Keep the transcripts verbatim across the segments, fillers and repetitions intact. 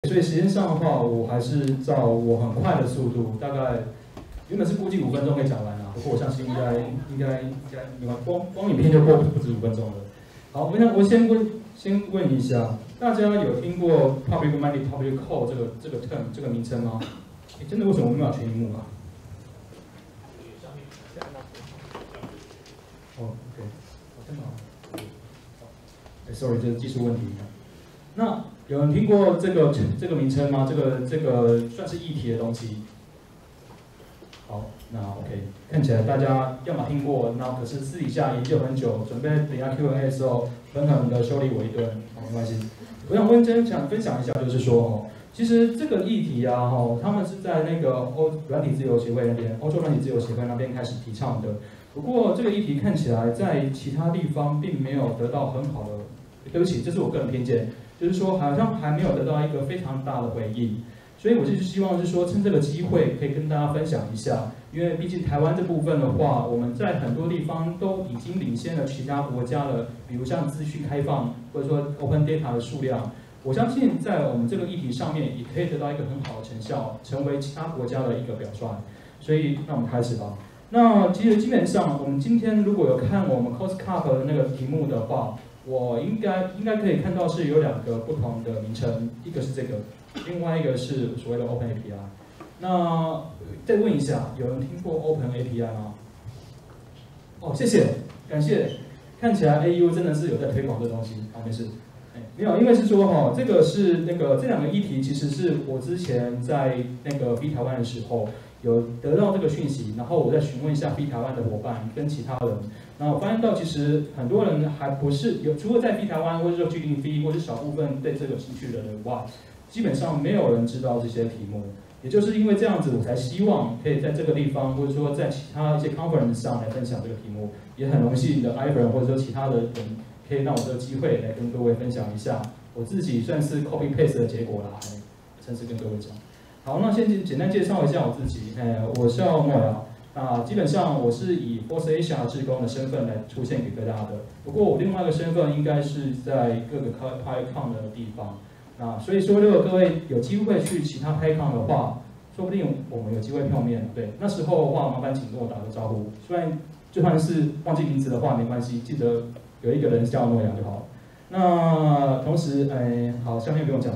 所以时间上的话，我还是照我很快的速度，大概原本是估计五分钟可以讲完啊，不过我相信应该应该应该，你看光光影片就过不止五分钟了。好，我想我先问先问一下，大家有听过 public money public call 这个这个 term 这个名称吗？欸、真的为什么没有全荧幕啊？哦 ，OK， 我看到了。哎 ，sorry， 这是技术问题。那有人听过这个这个名称吗？这个这个算是议题的东西。好，那 OK， 看起来大家要么听过，那可是私底下研究很久，准备等一下 Q and A 的时候，狠狠的修理我一顿，好，没关系。我想温真想分享一下，就是说哦，其实这个议题啊，哈，他们是在那个欧软体自由协会那边，欧洲软体自由协会那边开始提倡的。不过这个议题看起来在其他地方并没有得到很好的，对不起，这是我个人偏见，就是说好像还没有得到一个非常大的回应。所以我就是希望是说，趁这个机会可以跟大家分享一下，因为毕竟台湾这部分的话，我们在很多地方都已经领先了其他国家了，比如像资讯开放或者说 open data 的数量，我相信在我们这个议题上面也可以得到一个很好的成效，成为其他国家的一个表率。所以，那我们开始吧。那其实基本上，我们今天如果有看我们 Cost Cup 的那个题目的话，我应该应该可以看到是有两个不同的名称，一个是这个。另外一个是所谓的 Open A P I。那再问一下，有人听过 Open A P I 吗？哦，谢谢，感谢。看起来 A U 真的是有在推广这东西。好，没事。哎，没有，因为是说哈、哦，这个是那个这两个议题，其实是我之前在那个 B 台湾的时候有得到这个讯息，然后我再询问一下 B 台湾的伙伴跟其他人，然后我发现到其实很多人还不是有，除了在 B 台湾或者说 G 零 V 或者少部分对这个有兴趣的人外。基本上没有人知道这些题目，也就是因为这样子，我才希望可以在这个地方，或者说在其他一些 conference 上来分享这个题目。也很荣幸的 Ivan 或者说其他的人可以让我这个机会来跟各位分享一下，我自己算是 copy paste 的结果啦，诚实跟各位讲。好，那先简单介绍一下我自己，哎，我叫诺亚，那基本上我是以 Force Asia 志工的身份来出现给大家的。不过我另外一个身份应该是在各个 PyCon 的地方。啊，所以说，如果各位有机会去其他拍抗的话，说不定我们有机会碰面。对，那时候的话，麻烦请跟我打个招呼。虽然就算是忘记名字的话，没关系，记得有一个人叫诺亚就好。那同时，哎，好，下面不用讲了，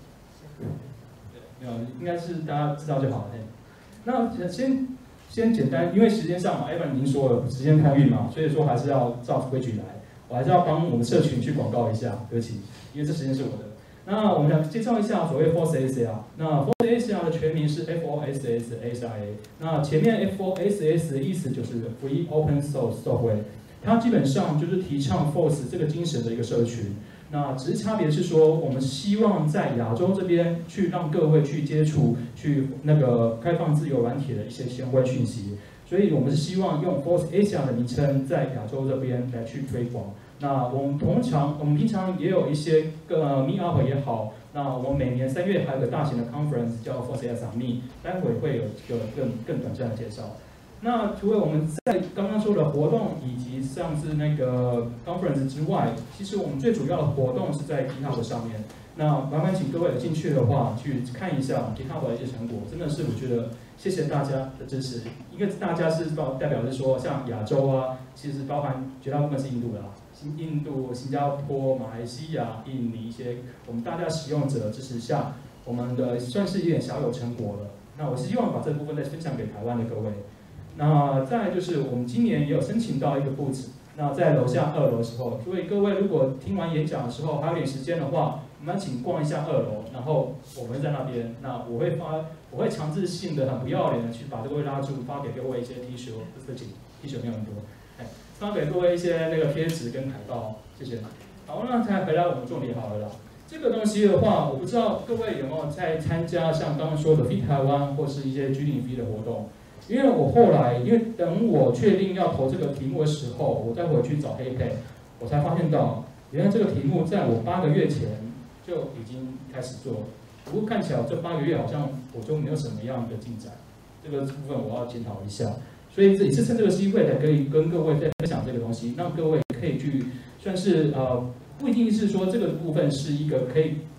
没有，应该是大家知道就好了。那先先简单，因为时间上 ，Evan 已经说了，时间看运嘛，所以说还是要照规矩来。我还是要帮我们社群去广告一下，对不起，因为这时间是我的。那我们想介绍一下所谓 Force A R。那 Force A R 的全名是 F O S S S I A。那前面 F O S S 的意思就是 Free Open Source Software， 它基本上就是提倡 Force 这个精神的一个社群。那只是差别是说，我们希望在亚洲这边去让各位去接触，去那个开放自由软体的一些相关讯息。所以我们是希望用 Force A R 的名称在亚洲这边来去推广。那我们通常，我们平常也有一些个 Meet Up 也好，那我们每年三月还有个大型的 conference 叫 Force A R Meet， 待会会有一个更更短暂的介绍。那除了我们在刚刚说的活动以及像是那个 conference 之外，其实我们最主要的活动是在 GitHub 上面。那麻烦请各位有兴趣的话去看一下 GitHub 的一些成果，真的是我觉得谢谢大家的支持。一个大家是代表是说像亚洲啊，其实包含绝大部分是印度的啦。印度、新加坡、马来西亚、印尼一些我们大家使用者支持下，我们的算是有点小有成果了。那我是希望把这部分再分享给台湾的各位。那再来就是我们今年也有申请到一个布置，那在楼下二楼的时候，所以各位如果听完演讲的时候还有点时间的话，我们请逛一下二楼，然后我们在那边，那我会发，我会强制性的很不要脸的去把各位拉住，发给各位一些 T 恤，不是 T 恤没有很多。发给各位一些那个贴纸跟海报，谢谢。好，那才回来我们重点好了啦。这个东西的话，我不知道各位有没有在参加像刚刚说的 Fit 台湾或是一些 G 零 V 的活动。因为我后来，因为等我确定要投这个题目的时候，我再回去找黑配，我才发现到，原来这个题目在我八个月前就已经开始做了。不过看起来这八个月好像我就没有什么样的进展，这个部分我要检讨一下。所以也是趁这个机会才可以跟各位再分享这个东西，让各位可以去算是呃不一定是说这个部分是一个可以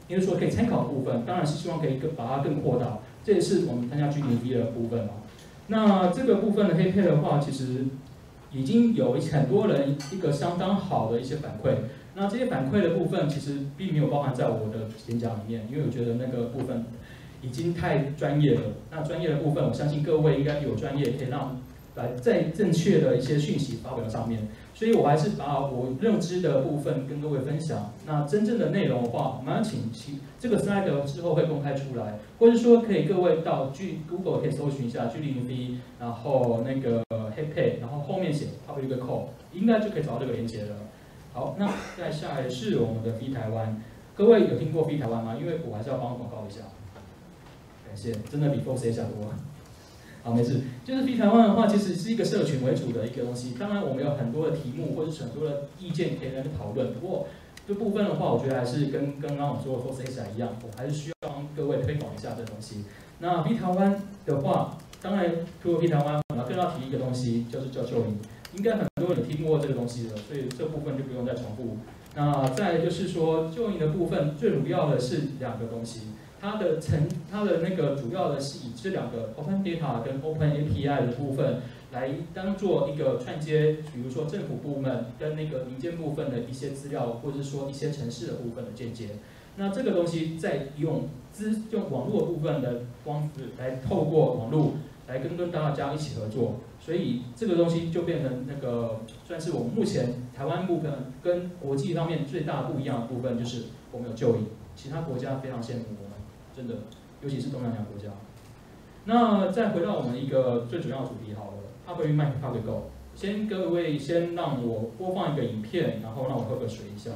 也就是说可以参考的部分，当然是希望可以更把它更扩大，这也是我们参加 G 零 V 的部分嘛。那这个部分的黑配的话，其实已经有很多人一个相当好的一些反馈。那这些反馈的部分其实并没有包含在我的演讲里面，因为我觉得那个部分已经太专业了。那专业的部分，我相信各位应该有专业可以让来在正确的一些讯息发表上面。所以我还是把我认知的部分跟各位分享。那真正的内容的话，我们要请其这个 slide 之后会公开出来，或者说可以各位到 G Google 可以搜寻一下 G 零 V， 然后那个 HeadPay， 然后后面写 Public Call， 应该就可以找到这个连接了。好，那再下来是我们的 V 台湾，各位有听过 V 台湾吗？因为我还是要帮广告一下，感谢，真的比 Fox 小多。好，没事，就是 V 台湾的话，其实是一个社群为主的一个东西。当然，我们有很多的题目或者是很多的意见可以来讨论。不过这部分的话，我觉得还是跟刚刚我说的 Fox Asia 一样，我还是需要帮各位推广一下这东西。那 V 台湾的话，当然除了 V 台湾，我们更要提一个东西，就是叫就营。应该很多人有听过这个东西的，所以这部分就不用再重复。那再来就是说，就营的部分最主要的是两个东西，它的成它的那个主要的是以这两个 Open Data 跟 Open A P I 的部分来当做一个串接，比如说政府部门跟那个民间部分的一些资料，或者是说一些城市的部分的间接。那这个东西再用资用网络部分的方式来透过网络来跟跟大家一起合作。所以这个东西就变成那个算是我们目前台湾部分跟国际上面最大不一样的部分，就是我们有就营，其他国家非常羡慕我们，真的，尤其是东南亚国家。那再回到我们一个最主要的主题好了 ，Public Mic Public Go。先各位先让我播放一个影片，然后让我喝个水一下。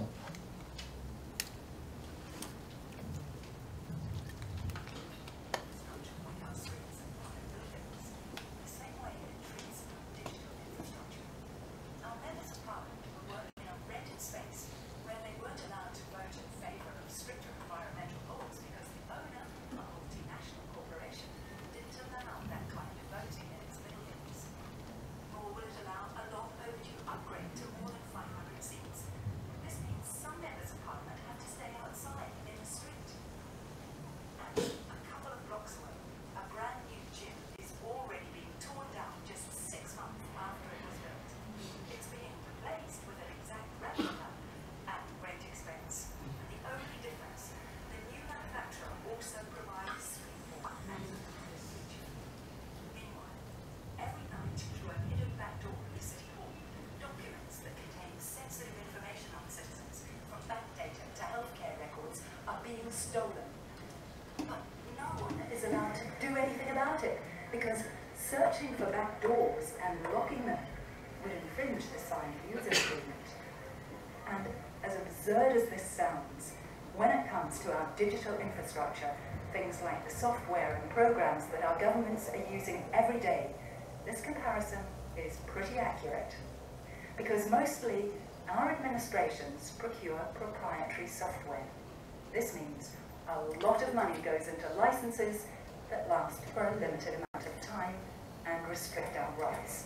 Stolen. But no one is allowed to do anything about it, because searching for back doors and locking them would infringe the signed user agreement. And as absurd as this sounds, when it comes to our digital infrastructure, things like the software and programs that our governments are using every day, this comparison is pretty accurate. Because mostly, our administrations procure proprietary software. This means a lot of money goes into licenses that last for a limited amount of time and restrict our rights.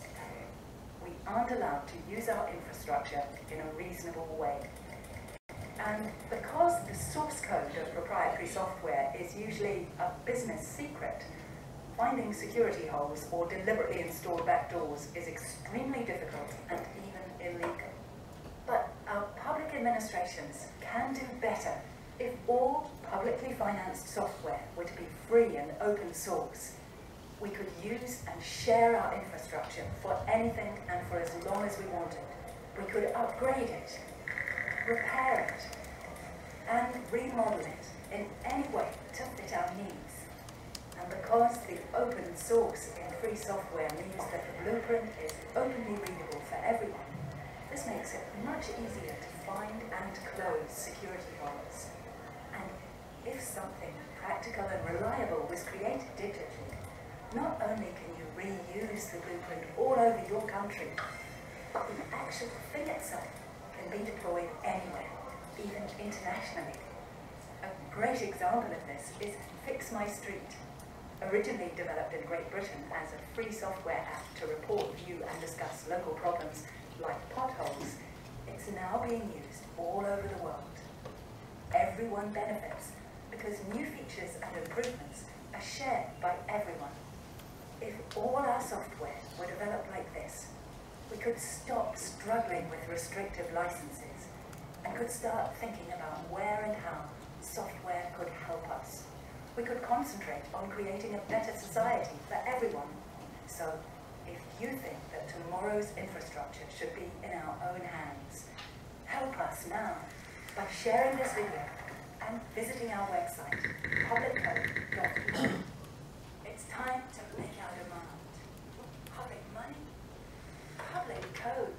We aren't allowed to use our infrastructure in a reasonable way. And because the source code of proprietary software is usually a business secret, finding security holes or deliberately installed backdoors is extremely difficult and even illegal. But our public administrations can do better if all publicly financed software were to be free and open source. We could use and share our infrastructure for anything and for as long as we wanted. We could upgrade it, repair it, and remodel it in any way to fit our needs. And because the open source in free software means that the blueprint is openly readable for everyone, this makes it much easier to find and close security holes. And if something practical and reliable was created digitally, not only can you reuse the blueprint all over your country, but the actual thing itself can be deployed anywhere, even internationally. A great example of this is Fix My Street. Originally developed in Great Britain as a free software app to report, view and discuss local problems like potholes, it's now being used all over the world. everyone benefits because new features and improvements are shared by everyone. If all our software were developed like this, we could stop struggling with restrictive licenses and could start thinking about where and how software could help us. We could concentrate on creating a better society for everyone. So, if you think that tomorrow's infrastructure should be in our own hands, help us now by sharing this video and visiting our website, public code dot e u. It's time to make our demand. Public money, public code.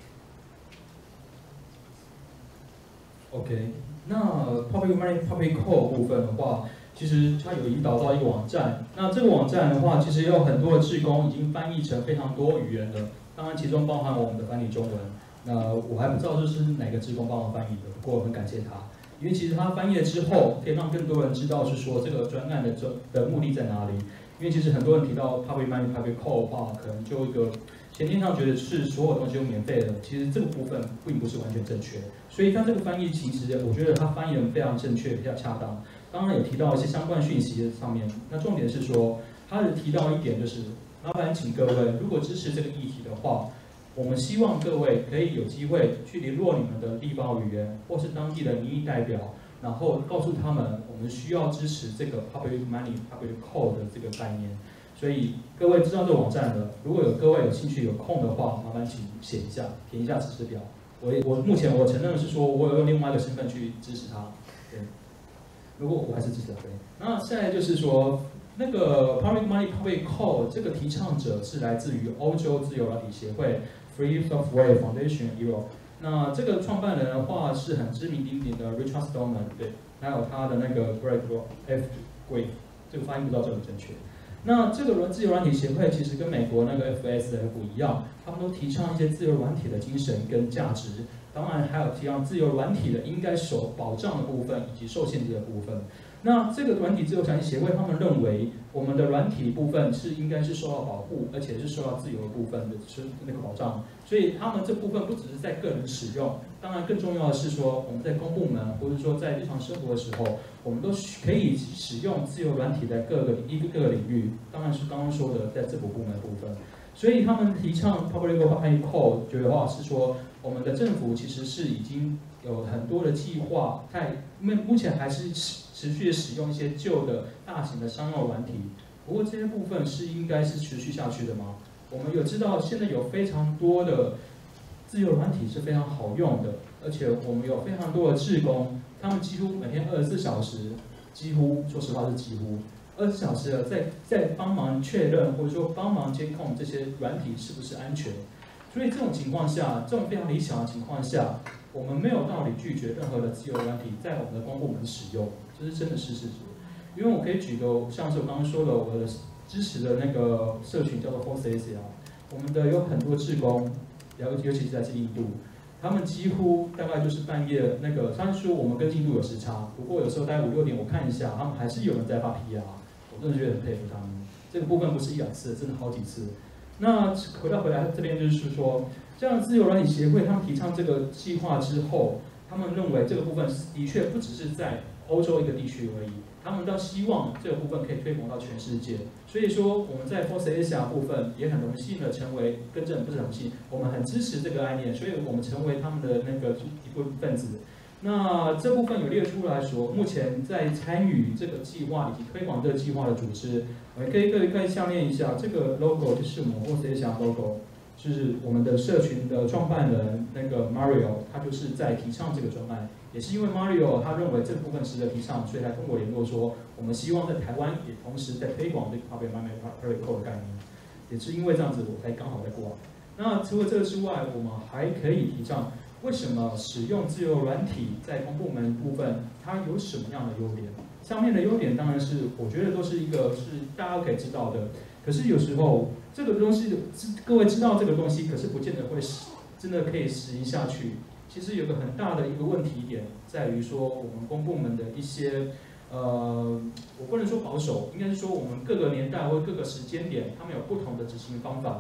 OK， 那 public money public code 部分的话，其实它有引导到一个网站。那这个网站的话，其实有很多的志工已经翻译成非常多语言了，当然其中包含我们的繁体中文。那我还不知道这是哪个志工帮我翻译的，不过我很感谢他。因为其实他翻译了之后，可以让更多人知道是说这个专案的这的目的在哪里。因为其实很多人提到 public money public code 的话，可能就一个前提上觉得是所有东西都免费的，其实这个部分并不是完全正确。所以他这个翻译其实我觉得他翻译的非常正确，比较恰当。当然有提到一些相关讯息上面，那重点是说他有提到一点就是，麻烦请各位如果支持这个议题的话。我们希望各位可以有机会去联络你们的地方语言或是当地的民意代表，然后告诉他们我们需要支持这个 public money public code 的这个概念。所以各位知道这个网站了，如果有各位有兴趣有空的话，麻烦请写一下，填一下指示表。我我目前我承认的是说我有用另外一个身份去支持他，对。如果我还是支持他，对。那现在就是说。那个 Public Money Public Code 这个提倡者是来自于欧洲自由软体协会 Free Software Foundation Europe。那这个创办人的话是很知名鼎鼎的 Richard Stallman， 对，还有他的那个 Greg F. Grave， 这个发音不知道正不正确。那这个自由软体协会其实跟美国那个 F S F 一样，他们都提倡一些自由软体的精神跟价值。当然还有提倡自由软体的应该受保障的部分以及受限制的部分。那这个软体自由产业协会，他们认为我们的软体部分是应该是受到保护，而且是受到自由的部分的是那个保障。所以他们这部分不只是在个人使用，当然更重要的是说我们在公部门或者说在日常生活的时候，我们都可以使用自由软体在各个一个各个领域。当然是刚刚说的在政府部门的部分。所以他们提倡 Public Money Code 的话是说，我们的政府其实是已经有很多的计划，在目前还是持续的使用一些旧的大型的商用软体。不过这些部分是应该是持续下去的吗？我们有知道现在有非常多的自由软体是非常好用的，而且我们有非常多的志工，他们几乎每天二十四小时，几乎说实话是几乎。二十四小时的在在帮忙确认或者说帮忙监控这些软体是不是安全，所以这种情况下，这种非常理想的情况下，我们没有道理拒绝任何的自由软体在我们的公部门使用，这是真的是事实。因为我可以举个像是我刚刚说的，我的支持的那个社群叫做 Force A C R， 我们的有很多志工，尤尤其是来自印度。他们几乎大概就是半夜那个，虽然说我们跟印度有时差，不过有时候大概五六点我看一下，他们还是有人在发 P R， 我真的觉得很佩服他们。这个部分不是一两次，真的好几次。那回到回来这边就是说，这样自由软体协会他们提倡这个计划之后，他们认为这个部分的确不只是在欧洲一个地区而已，他们倒希望这个部分可以推广到全世界。所以说我们在 Force Asia 部分也很荣幸的成为，更正不是荣幸，我们很支持这个概念，所以我们成为他们的那个一部分分子。那这部分有列出来说，目前在参与这个计划以及推广这个计划的组织，我们可以可以可以下面一下，这个 logo 就是我们 Force Asia logo。就是我们的社群的创办人那个 Mario， 他就是在提倡这个专案，也是因为 Mario 他认为这部分值得提倡，所以他跟我联络说，我们希望在台湾也同时在推广这个 Public Money Public Code 的概念，也是因为这样子，我才刚好在过来。那除了这个之外，我们还可以提倡为什么使用自由软体在公部门部分，它有什么样的优点？上面的优点当然是我觉得都是一个是大家可以知道的。可是有时候这个东西，各位知道这个东西，可是不见得会真的可以实行下去。其实有个很大的一个问题点在于说，我们公部门的一些，呃，我不能说保守，应该是说我们各个年代或各个时间点，他们有不同的执行方法。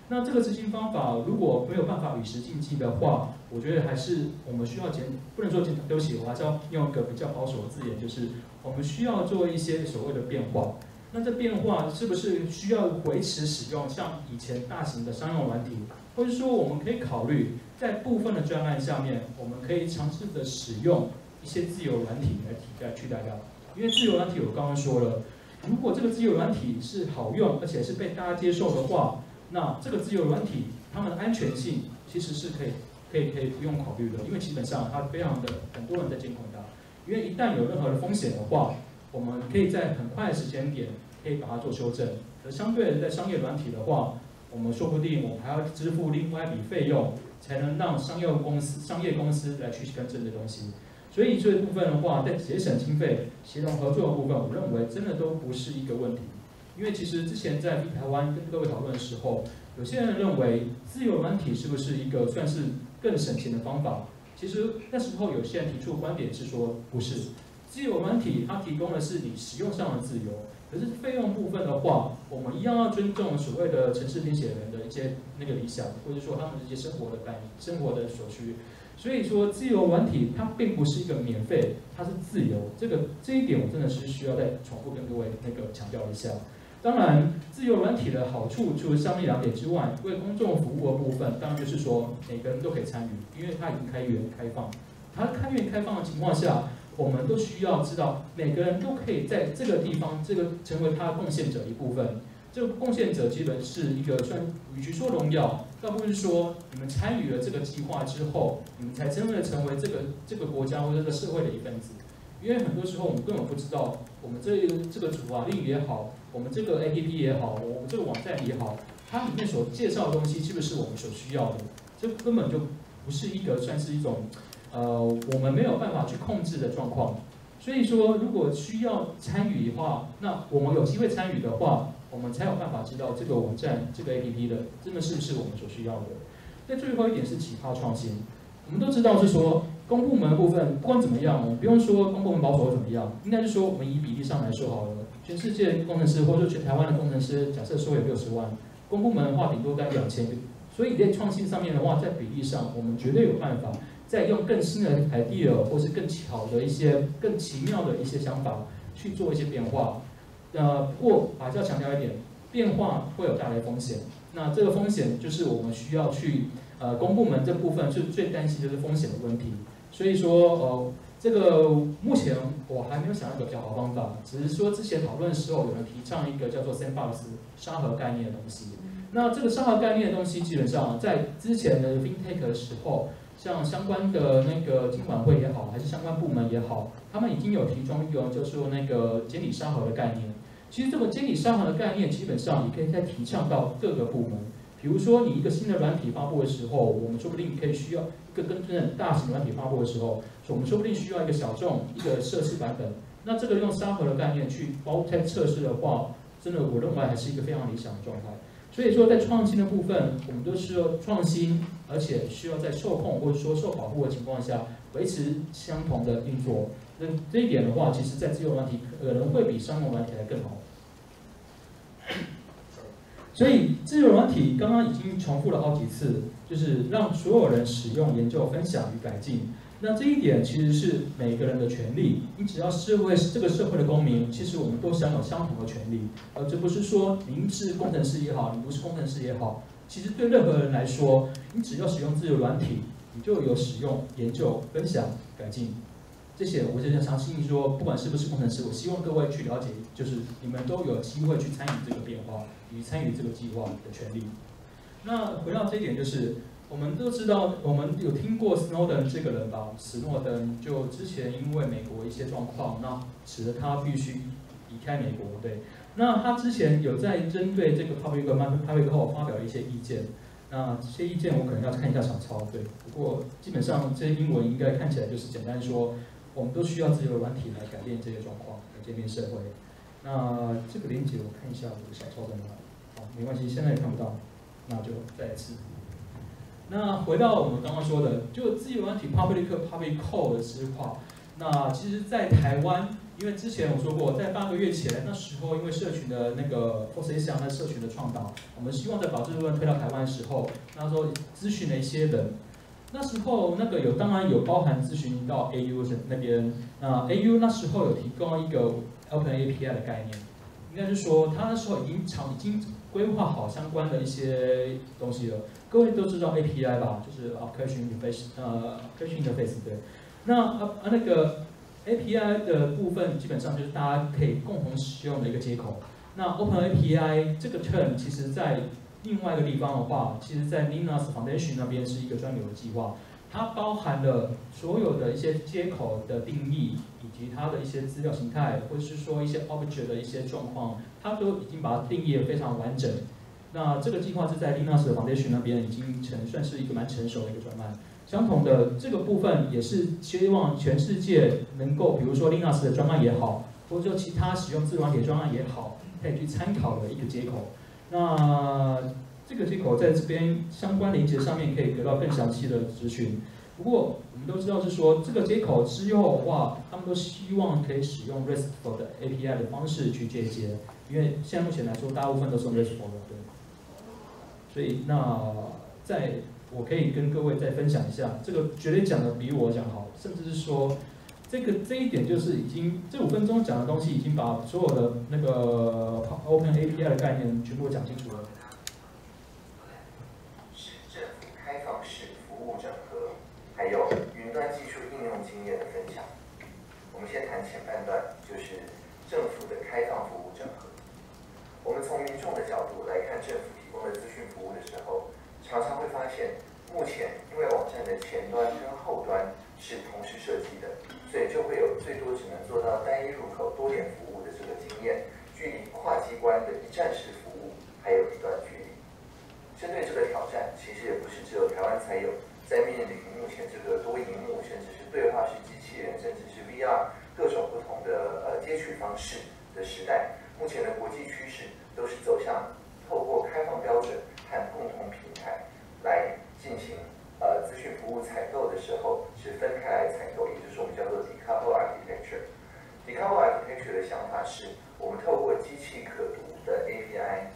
那这个执行方法如果没有办法与时俱进的话，我觉得还是我们需要检，不能说检，对不起，我还是要用一个比较保守的字眼，就是我们需要做一些所谓的变化。那这变化是不是需要维持使用像以前大型的商用软体，或者说我们可以考虑在部分的专案下面，我们可以尝试的使用一些自由软体来替代取代掉。因为自由软体我刚刚说了，如果这个自由软体是好用，而且是被大家接受的话，那这个自由软体它们的安全性其实是可以可以可以不用考虑的，因为基本上它非常的很多人在监控它，因为一旦有任何的风险的话，我们可以在很快的时间点可以把它做修正。而相对的，在商业软体的话，我们说不定我们还要支付另外一笔费用，才能让商业公司商业公司来去更正这东西。所以这一部分的话，在节省经费、协同合作的部分，我认为真的都不是一个问题。因为其实之前在台湾跟各位讨论的时候，有些人认为自由软体是不是一个算是更省钱的方法？其实那时候有些人提出的观点是说不是，自由软体它提供的是你使用上的自由，可是费用部分的话，我们一样要尊重所谓的城市编写人的一些那个理想，或者说他们的一些生活的概念、生活的所需。所以说，自由软体它并不是一个免费，它是自由。这个这一点我真的是需要再重复跟各位那个强调一下。当然，自由软体的好处除了上面两点之外，为公众服务的部分，当然就是说每个人都可以参与，因为它已经开源开放。它开源开放的情况下，我们都需要知道每个人都可以在这个地方，这个成为他的贡献者一部分。这个贡献者基本是一个算，与其说荣耀，倒不是说你们参与了这个计划之后，你们才真的成为这个这个国家或者这个社会的一份子。因为很多时候我们根本不知道，我们这这个法令也好，我们这个 A P P 也好，我们这个网站也好，它里面所介绍的东西是不是我们所需要的？这根本就不是一个算是一种，呃，我们没有办法去控制的状况。所以说，如果需要参与的话，那我们有机会参与的话，我们才有办法知道这个网站、这个 A P P 的真的是不是我们所需要的。那最后一点是启发创新。我们都知道是说，公部门的部分不管怎么样，我们不用说公部门保守或怎么样，应该是说我们以比例上来说好了。全世界工程师或者说全台湾的工程师，假设说有六十万，公部门的话顶多在两千个。所以在创新上面的话，在比例上，我们绝对有办法再用更新的 idea 或是更好的一些、更奇妙的一些想法去做一些变化。呃，不过还是要强调一点，变化会有带来风险。那这个风险就是我们需要去，呃，公部门这部分是最担心就是风险的问题。所以说，呃，这个目前我还没有想到一个比较好的方法，只是说之前讨论的时候有人提倡一个叫做 sandbox 沙盒概念的东西。那这个沙盒概念的东西，基本上在之前的 FinTech 的时候，像相关的那个金管会也好，还是相关部门也好，他们已经有提供一个就是说那个监理沙盒的概念。其实这个监理沙盒的概念，基本上也可以再提倡到各个部门。比如说你一个新的软体发布的时候，我们说不定可以需要一个跟真大型软体发布的时候，我们说不定需要一个小众一个测试版本。那这个用沙盒的概念去包在测试的话，真的我认为还是一个非常理想的状态。所以说，在创新的部分，我们都需要创新，而且需要在受控或者说受保护的情况下，维持相同的运作。那这一点的话，其实在自由软体可能会比商用软体还更好。所以自由软体刚刚已经重复了好几次，就是让所有人使用、研究、分享与改进。那这一点其实是每个人的权利，你只要社会这个社会的公民，其实我们都享有相同的权利。而这不是说您是工程师也好，你不是工程师也好，其实对任何人来说，你只要使用自由软体，你就有使用、研究、分享、改进。这些我就相信说，不管是不是工程师，我希望各位去了解，就是你们都有机会去参与这个变化与参与这个计划的权利。那回到这一点，就是我们都知道，我们有听过 Snowden 这个人吧？史诺登就之前因为美国一些状况，那使得他必须离开美国。对，那他之前有在针对这个 Public Public Code 发表了一些意见。那这些意见我可能要看一下小抄，对。不过基本上这些英文应该看起来就是简单说，我们都需要自由软体来改变这些状况，来改变社会。那这个连结我看一下我的小抄在哪里？好，没关系，现在也看不到，那就再一次。那回到我们刚刚说的，就自由软体 Public Public Code 的实化，那其实在台湾因为之前我说过，在八个月前那时候，因为社群的那个 f o r c 那社群的创导，我们希望在把这部分推到台湾的时候，那时候咨询了一些人。那时候那个有当然有包含咨询到 A U 那边，那 A U 那时候有提供一个 Open A P I 的概念，应该是说他那时候已经长已经规划好相关的一些东西了。各位都知道 A P I 吧，就是 Application Interface， 呃 Application Interface 对。那啊啊那个 A P I 的部分基本上就是大家可以共同使用的一个接口。那 Open A P I 这个 term 其实在另外一个地方的话，其实在 Linux Foundation 那边是一个专有的计划，它包含了所有的一些接口的定义，以及它的一些资料形态，或者是说一些 object 的一些状况，它都已经把它定义得非常完整。那这个计划是在 Linux Foundation 那边已经成算是一个蛮成熟的一个专案。相同的这个部分也是希望全世界能够，比如说 Linux 的专案也好，或者说其他使用自软体专案也好，可以去参考的一个接口。那这个接口在这边相关连接上面可以得到更详细的资讯。不过我们都知道是说这个接口之后的话，他们都希望可以使用 RESTful 的 A P I 的方式去接接，因为现在目前来说，大部分都是用 RESTful 的，对。所以那在我可以跟各位再分享一下，这个绝对讲的比我讲好，甚至是说，这个这一点就是已经这五分钟讲的东西，已经把所有的那个 Open A P I 的概念全部讲清楚了。 是政府开放式服务整合，还有云端技术应用经验的分享。我们先谈前半段，就是政府的开放服务整合。我们从民众的角度来看政府提供的资讯服务的时候，常常会发现，目前因为网站的前端跟后端是同时设计的，所以就会有最多只能做到单一入口多点服务的这个经验，距离跨机关的一站式服务还有一段距离。针对这个挑战，其实也不是只有台湾才有，在面临目前这个多萤幕，甚至是对话式机器人，甚至是 V R 各种不同的呃接取方式的时代，目前的国际趋势都是走向透过开放标准和共同平台来进行呃资讯服务采购的时候是分开来采购，也就是我们叫做 decouple architecture。decouple architecture 的想法是，我们透过机器可读的 A P I，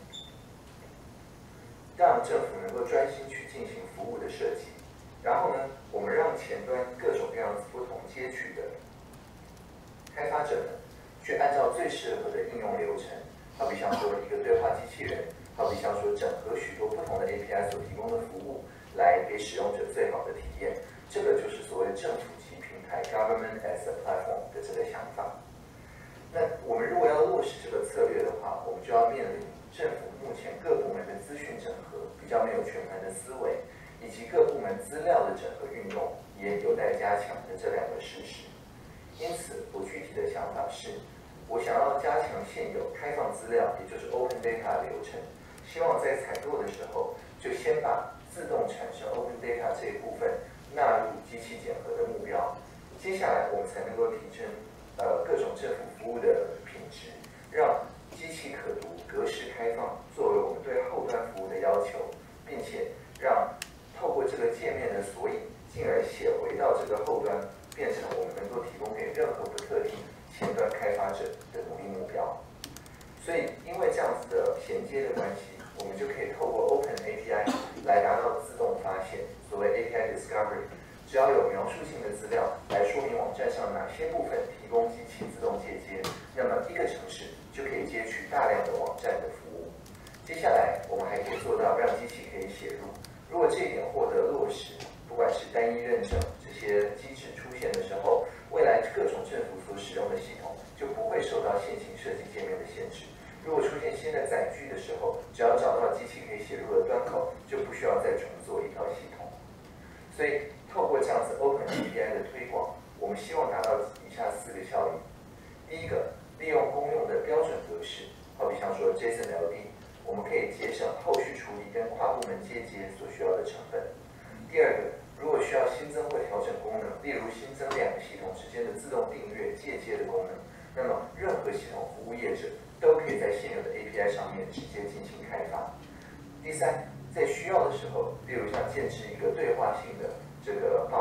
让政府能够专心去进行服务的设计，然后呢，我们让前端各种各样子不同接取的开发者呢，去按照最适合的应用流程，好比像说一个对话机器人，好比像说整合许多不同的 A P I 所提供的服务，来给使用者最好的体验。这个就是所谓政府级平台 （Government as a Platform） 的这个想法。那我们如果要落实这个策略的话，我们就要面临政府目前各部门的资讯整合比较没有全盘的思维，以及各部门资料的整合运用也有待加强的这两个事实。因此，我具体的想法是，我想要加强现有开放资料，也就是 Open Data 流程，希望在采购的时候就先把自动产生 Open Data 这一部分纳入机器检核的目标，接下来我们才能够提升呃各种政府服务的品质，让机器可读、格式开放作为我们对后端服务的要求，并且让透过这个界面的索引，进而写回到这个后端，变成我们能够提供给任何不特定前端开发者的努力目标。所以，因为这样子的衔接的关系，我们就可以透过 Open A P I 来达到自动发现，所谓 A P I Discovery。只要有描述性的资料来说明网站上哪些部分提供机器自动借接，那么一个城市就可以接取大量的网站的服务。接下来，我们还可以做到让机器可以写入。如果这一点获得落实，不管是单一认证这些机制出现的时候，未来各种政府所使用的系统就不会受到现行设计界面的限制。如果出现新的载具的时候，只要找到机器可以写入的端口，就不需要再重做一套系统。所以，透过这样子 Open A P I 的推广，我们希望达到以下四个效益。第一个，利用公用的标准格式，好比像说 JSON L D， 我们可以节省后续处理跟跨部门接接所需要的成本。第二个，如果需要新增或调整功能，例如新增两个系统之间的自动订阅、借接的功能，那么任何系统服务业者都可以在现有的 A P I 上面直接进行开发。第三，在需要的时候，例如像建置一个对话性的这个 bot，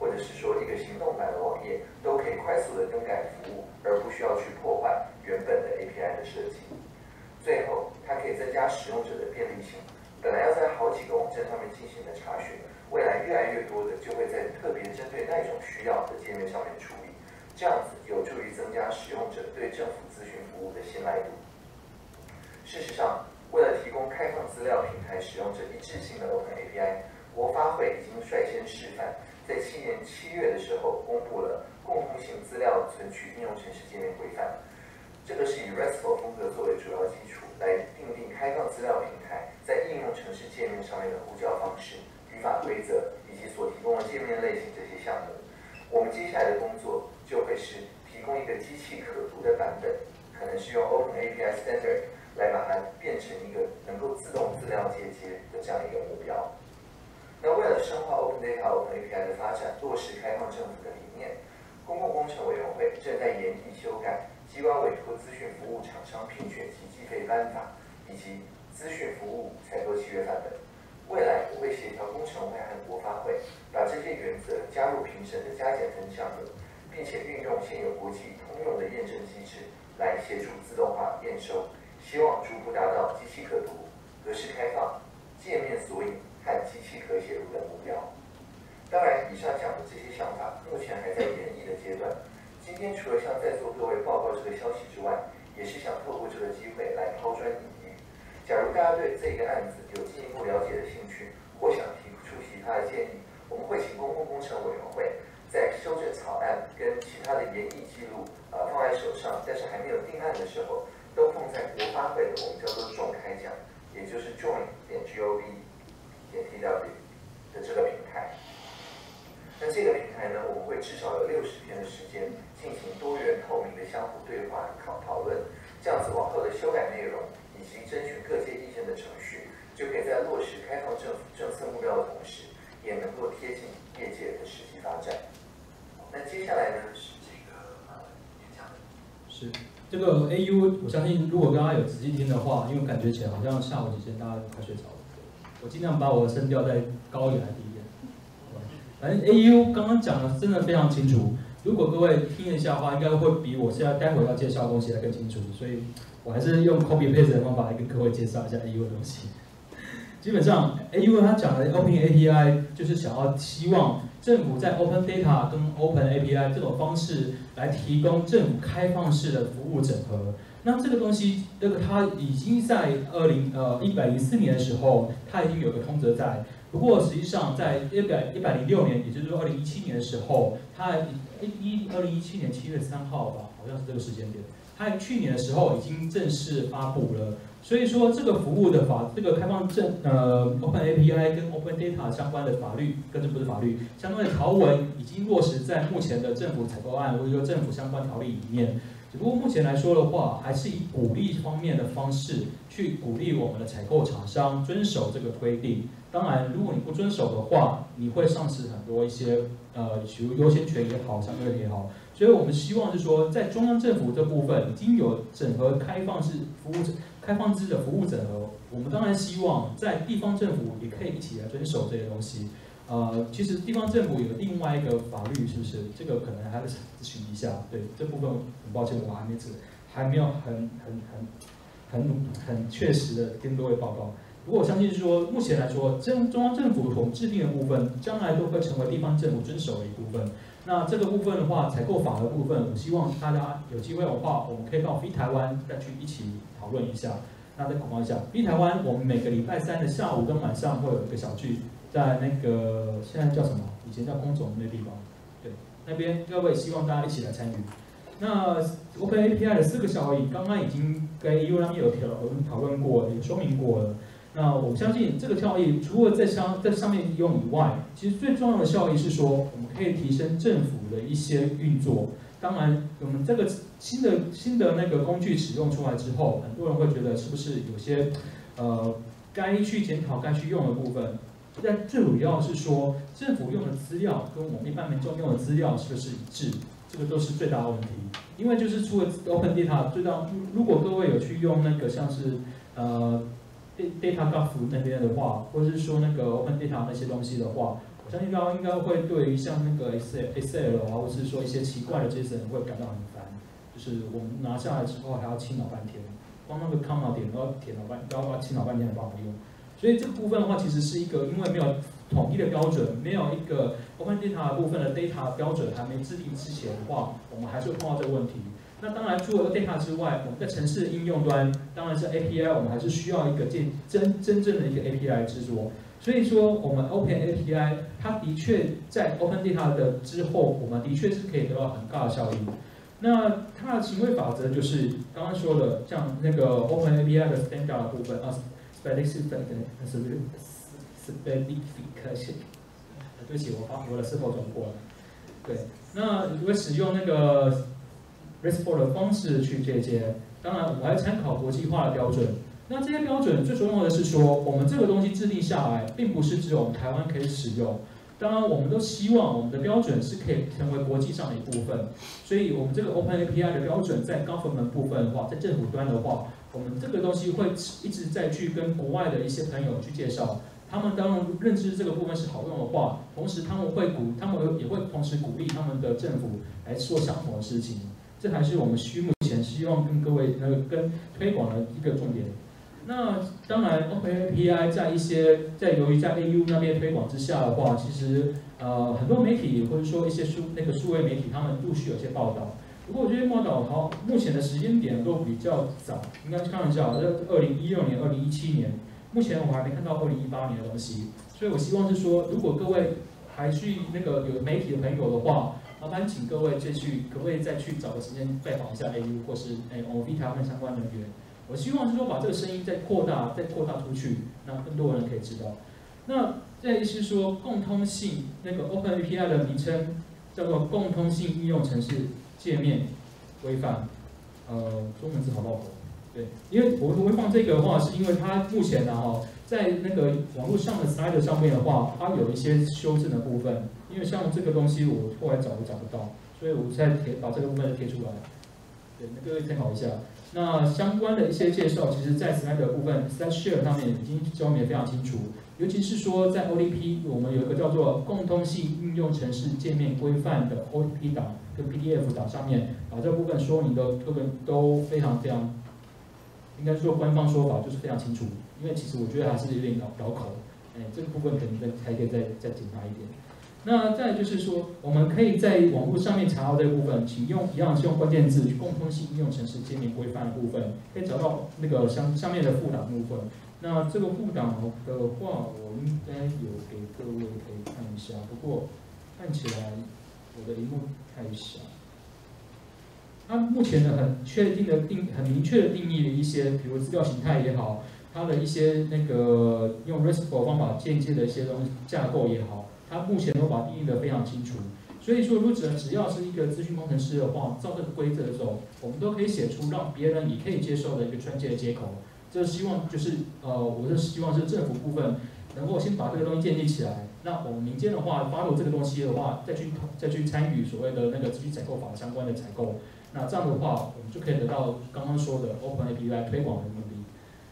或者是说一个行动版的网页，都可以快速的更改服务，而不需要去破坏原本的 A P I 的设计。最后，它可以增加使用者的便利性。本来要在好几个网站上面进行的查询，未来越来越多的就会在特别针对那种需要的界面上面处理，这样子有助于增加使用者对政府咨询服务的信赖度。事实上，为了提供开放资料平台使用者一致性的 Open A P I， 国发会已经率先示范，在去年七月的时候公布了共同型资料存取应用程式界面规范。这个是以 RESTful 风格作为主要基础，来订定开放资料平台在应用程式界面上面的呼叫方式、语法规则以及所提供的界面类型这些项目。我们接下来的工作就会是提供一个机器可读的版本，可能是用 Open A P I Standard 来把它变成一个能够自动资料接接的这样一个目标。那为了深化 Open Data、Open A P I 的发展，落实开放政府的理念，公共工程委员会正在研议修改机关委托资讯服务厂商评选及计费办法以及资讯服务采购契约范本。未来我会协调工程会和国发会，把这些原则加入评审的加减分项目，并且运用现有国际通用的验证机制来协助自动化验收，希望逐步达到机器可读、格式开放、界面索引和机器可写入的目标。当然，以上讲的这些想法目前还在研议的阶段。今天除了向在座各位报告这个消息之外，也是想透过这个机会来抛砖引玉。假如大家对这个案子有进一步了解的兴趣，或想提出其他的建议，我们会请公共工程委员会在修正草案跟其他的研议记录呃放在手上，但是还没有定案的时候，都放在国发会的我们叫做众开讲，也就是 join 点 gov 点 tw 的这个平台。那这个平台呢，我们会至少有六十天的时间进行多元透明的相互对话讨讨论，这样子往后的修改内容以及征询各界意见的程序，就可以在落实开放政政策目标的同时，也能够贴近业界的实际发展。那接下来呢是这个呃演讲的是这个 A U， 我相信如果大家有仔细听的话，因为感觉起来好像下午之前大家快睡着了，我尽量把我的声调再高一点还低一点。反正 A U 刚刚讲的真的非常清楚，如果各位听一下的话，应该会比我现在待会要介绍的东西来更清楚，所以我还是用 copy paste 的方法来跟各位介绍一下 A U 的东西。基本上 A U 它讲的 Open A P I 就是想要希望政府在 Open Data 跟 Open A P I 这种方式来提供政府开放式的服务整合。那这个东西，这个它已经在二零呃一百零四年的时候，它已经有个通则在。不过实际上在一百一百零六年，也就是说二零一七年的时候，它一一二零一七年七月三号吧，好像是这个时间点，它去年的时候已经正式发布了。所以说这个服务的法，这个开放政呃 Open A P I 跟 Open Data 相关的法律，跟这不是法律相关的条文，已经落实在目前的政府采购案或者说政府相关条例里面。只不过目前来说的话，还是以鼓励方面的方式去鼓励我们的采购厂商遵守这个规定。当然，如果你不遵守的话，你会丧失很多一些呃，比如优先权也好，相对也好。所以我们希望是说，在中央政府这部分已经有整合开放式服务、开放制的服务整合，我们当然希望在地方政府也可以一起来遵守这些东西。呃，其实地方政府有另外一个法律，是不是？这个可能还得咨询一下。对这部分，很抱歉，我还没知，还没有很很很很很确实的跟各位报告。不过我相信说，目前来说，中中央政府所制定的部分，将来都会成为地方政府遵守的一部分。那这个部分的话，采购法的部分，我希望大家有机会的话，我们可以到 V 台湾再去一起讨论一下。那再广告一下 ，V 台湾我们每个礼拜三的下午跟晚上会有一个小聚。在那个现在叫什么？以前叫空总那地方，对，那边各位希望大家一起来参与。那 Open A P I 的四个效益，刚刚已经跟 A U 那边有讨论讨论过，也说明过了。那我相信这个效益，除了在上在上面用以外，其实最重要的效益是说，我们可以提升政府的一些运作。当然，我们这个新的新的那个工具使用出来之后，很多人会觉得是不是有些呃该去检讨、该去用的部分。但最主要是说，政府用的资料跟我们一般民众用的资料是不是一致，这个都是最大的问题。因为就是除了 Open Data 最大，如果各位有去用那个像是呃 DataGov 那边的话，或者是说那个 Open Data 那些东西的话，我我相信大家应该会对于像那个 Excel 啊，或是说一些奇怪的 JSON 会感到很烦，就是我们拿下来之后还要清老半天，光那个 comma 点都要填老半，都要清老半天才帮我用。所以这个部分的话，其实是一个因为没有统一的标准，没有一个 Open Data 的部分的 data 标准还没制定之前的话，我们还是会碰到这个问题。那当然，除了 data 之外，我们在城市的应用端，当然是 A P I， 我们还是需要一个真真真正的一个 A P I 来制作。所以说，我们 Open A P I 它的确在 Open Data 的之后，我们的确是可以得到很大的效益。那它的行为法则就是刚刚说的，像那个 Open A P I 的 standard 的部分啊 ，specification， 对不起，我发我的是否转过了？对，那如果使用那个 RESTful 的方式去借鉴，当然我们还参考国际化的标准。那这些标准最重要的是说，我们这个东西制定下来，并不是只有我们台湾可以使用。当然，我们都希望我们的标准是可以成为国际上的一部分。所以，我们这个 Open A P I 的标准在 Government 部分的话，在政府端的话，我们这个东西会一直在去跟国外的一些朋友去介绍。他们当然认知这个部分是好用的话，同时他们会鼓，他们也会同时鼓励他们的政府来做相同的事情。这还是我们需目前希望跟各位那个跟推广的一个重点。那当然 ，Open A P I 在一些在由于在 A U 那边推广之下的话，其实呃很多媒体或者说一些数那个数位媒体，他们陆续有些报道。不过我觉得报道好，目前的时间点都比较早，应该看一下，这二零一六年、二零一七年，目前我还没看到二零一八年的东西。所以我希望是说，如果各位还去那个有媒体的朋友的话，麻烦请各位再去，可不可以再去找个时间拜访一下 A U 或是哎 O V 台湾相关人员。我希望是说把这个声音再扩大，再扩大出去，让更多人可以知道。那再是说共通性，那个 Open A P I 的名称叫做共通性应用程式界面规范，呃，中文字好绕口。对，因为我会放这个的话，是因为它目前呢哈，在那个网络上的 slide 上面的话，它有一些修正的部分。因为像这个东西我后来找都找不到，所以我现在贴把这个部分贴出来，对，那各位参考一下。那相关的一些介绍，其实在 slide 的部分 slide share 上面已经说明非常清楚。尤其是说在 O D P， 我们有一个叫做共通性应用程式界面规范的 O D P 档跟 P D F 档上面，把这部分说明的部分都非常非常，应该说官方说法就是非常清楚。因为其实我觉得还是有点绕绕口，哎，这个部分可能再还可以再再简单一点。那再就是说，我们可以在网络上面查到这个部分，请用一样是用关键字去共通性应用程式界面规范的部分，可以找到那个相下面的附档部分。那这个附档的话，我应该有给各位可以看一下，不过看起来我的荧幕太小。它目前的很确定的定、很明确的定义的一些，比如资料形态也好，它的一些那个用 RESTful 方法间接的一些东西架构也好。它目前都把定义的非常清楚，所以说，如果只只要是一个资讯工程师的话，照这个规则走，我们都可以写出让别人也可以接受的一个串接的接口。这希望就是呃，我是希望是政府部分能够先把这个东西建立起来。那我们民间的话，发入这个东西的话，再去再去参与所谓的那个资讯采购法相关的采购。那这样的话，我们就可以得到刚刚说的 Open A P I 推广的目的。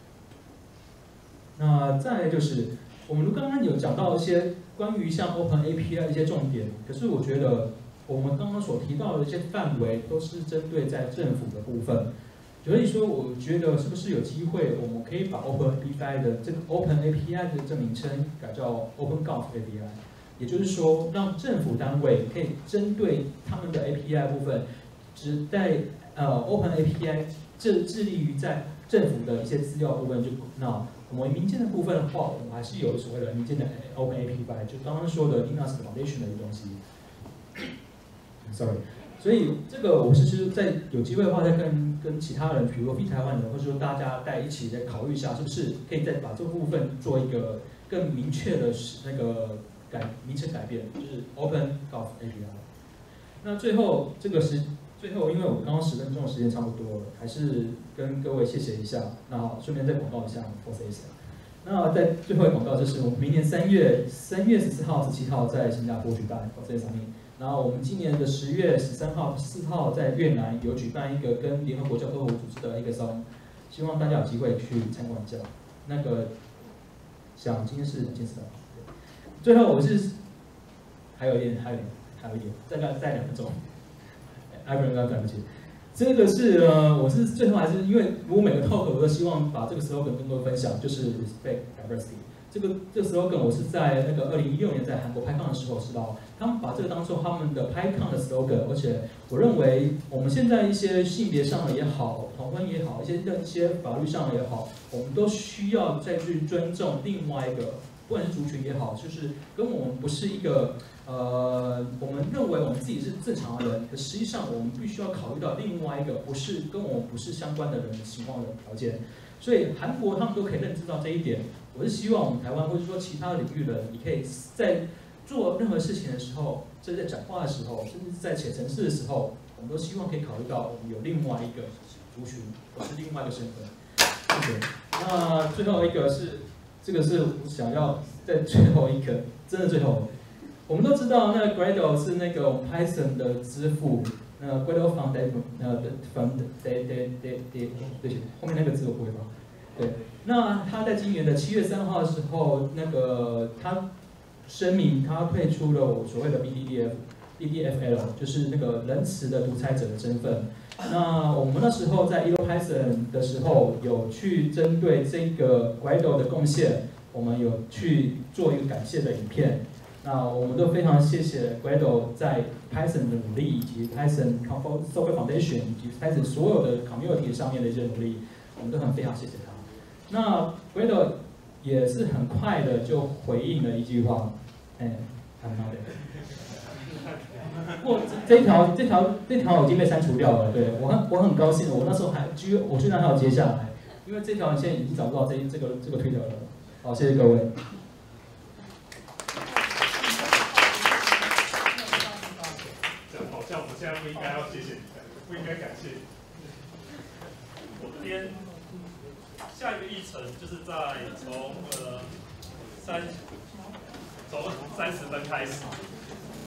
那再来就是，我们刚刚有讲到一些关于像 Open A P I 的一些重点，可是我觉得我们刚刚所提到的一些范围都是针对在政府的部分，所以说我觉得是不是有机会，我们可以把 Open A P I 的这个 Open A P I 的这名称改叫 Open Gov A P I， 也就是说让政府单位可以针对他们的 A P I 部分，只在呃 Open A P I 致致力于在政府的一些资料部分就那。我们民间的部分的话，我们还是有所谓的民间的 Open A P I， 就刚刚说的 Linux Foundation 的一个东西。Sorry， 所以这个我是是在有机会的话，再跟跟其他人，比如说非台湾人，或者说大家在一起再考虑一下，是不是可以再把这个部分做一个更明确的那个改名称改变，就是 Open Gov A P I。那最后这个是。最后，因为我刚刚十分钟的时间差不多了，还是跟各位谢谢一下。那好，顺便再广告一下 F O R C E S。那在最后一个广告就是，我们明年三月三月十四号、十七号在新加坡举办 F O R C E S 上面。然后我们今年的十月十三号、四号在越南有举办一个跟联合国教科文组织的一个商，希望大家有机会去参观一下。那个，想今天是今天是最后我是还有一点，还有一点，还有一点，大概再两分钟。艾伯伦刚刚对不起，这个是呃，我是最后还是因为我每个 talk 我都希望把这个 slogan 跟各位分享，就是 respect diversity。这个这个 slogan 我是在那个二零一六年在韩国拍抗的时候知道，他们把这个当做他们的拍抗的 slogan， 而且我认为我们现在一些性别上的也好，同婚也好，一些一些法律上的也好，我们都需要再去尊重另外一个，不管是族群也好，就是跟我们不是一个呃，我们认为我们自己是正常的人，可实际上我们必须要考虑到另外一个不是跟我们不是相关的人的情况的条件。所以韩国他们都可以认知到这一点。我是希望我们台湾或者说其他领域的人，你可以在做任何事情的时候，甚至在讲话的时候，甚至在写程式的时候，我们都希望可以考虑到我们有另外一个族群或是另外一个身份。谢谢。那最后一个是，这个是我想要在最后一个，真的最后，我们都知道那 Gradle 是那个我们 Python 的之父，那 Gradle Foundation， 呃 ，Fund， 对对对对对，后面那个字我不会报。对，那他在今年的七月三号的时候，那个他声明他退出了我所谓的 B D D F，B D F L， 就是那个仁慈的独裁者的身份。那我们那时候在 EuroPython 的时候，有去针对这个 Gradle 的贡献，我们有去做一个感谢的影片。那我们都非常谢谢 Gradle 在 Python 的努力，以及 Python Software Foundation 以及 Python 所有的 community 上面的一些努力，我们都很非常谢谢他。那 Gradle 也是很快的就回应了一句话，哎，他妈的！不过这一条这条这条已经被删除掉了，对我很我很高兴，我那时候还居我居然还有接下来，因为这条现在已经找不到这这个这个推条了。好，谢谢各位。 好像我们现在不应该要谢谢你，不应该感谢你。我这边。下一个议程就是在从呃三从三十分开始，